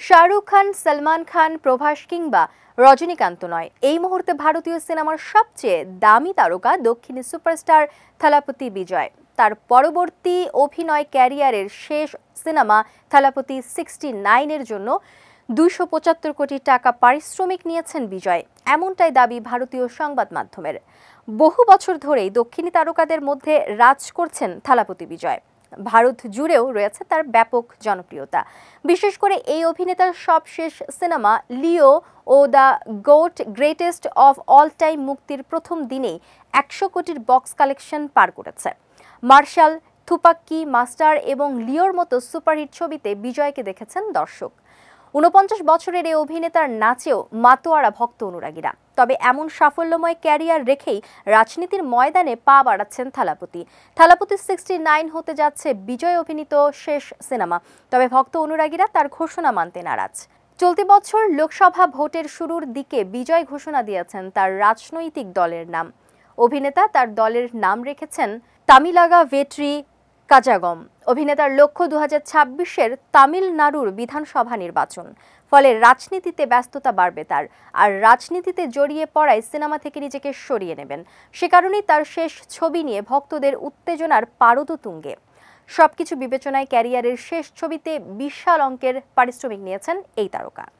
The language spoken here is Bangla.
শাহরুখ খান, সলমান খান, প্রভাস কিংবা রজনীকান্ত নয়, এই মুহূর্তে ভারতীয় সিনেমার সবচেয়ে দামি তারকা দক্ষিণী সুপারস্টার থালাপতি বিজয়। তার পরবর্তী অভিনয় ক্যারিয়ারের শেষ সিনেমা থালাপতি 69-এর জন্য 275 কোটি টাকা পারিশ্রমিক নিয়েছেন বিজয়, এমনটাই দাবি ভারতীয় সংবাদ মাধ্যমের। বহু বছর ধরেই দক্ষিণী তারকাদের মধ্যে রাজ করছেন থালাপতি বিজয়। ভারত জুড়েও রয়েছে তার ব্যাপক জনপ্রিয়তা। বিশেষ করে এই অভিনেতার সবশেষ সিনেমা লিও ও the GOAT greatest of all time মুক্তির প্রথম দিনেই 100 কোটির বক্স কালেকশন পার করেছে। মার্শাল, থুপাক্কি, মাস্টার এবং লিওর মতো সুপারহিট ছবিতে বিজয়কে দেখেছেন দর্শক। 49 বছরের এই অভিনেতার নাচেও মাতোয়ারা ভক্ত অনুরাগীরা। তবে এমন সাফল্যময় ক্যারিয়ার রেখেই রাজনীতির ময়দানে পা বাড়াচ্ছেন থালাপতি। 69 হতে যাচ্ছে বিজয় অভিনীত শেষ সিনেমা, তবে ভক্ত অনুরাগীরা তার ঘোষণা মানতে নারাজ। চলতি বছর লোকসভা ভোটের শুরুর দিকে বিজয় ঘোষণা দিয়েছেন তার রাজনৈতিক দলের নাম। অভিনেতা তার দলের নাম রেখেছেন তামিলাগা ভেট্রি কাজাগম। অভিনেতার লক্ষ্য 2026-এর তামিলনাড়ুর বিধানসভা নির্বাচন। ফলে রাজনীতিতে ব্যস্ততা বাড়বে তার, আর রাজনীতিতে জড়িয়ে পড়ায় সিনেমা থেকে নিজেকে সরিয়ে নেবেন। সে কারণেই তার শেষ ছবি নিয়ে ভক্তদের উত্তেজনার পারদ তুঙ্গে। সবকিছু বিবেচনায় ক্যারিয়ারের শেষ ছবিতে বিশাল অঙ্কের পারিশ্রমিক নিয়েছেন এই তারকা।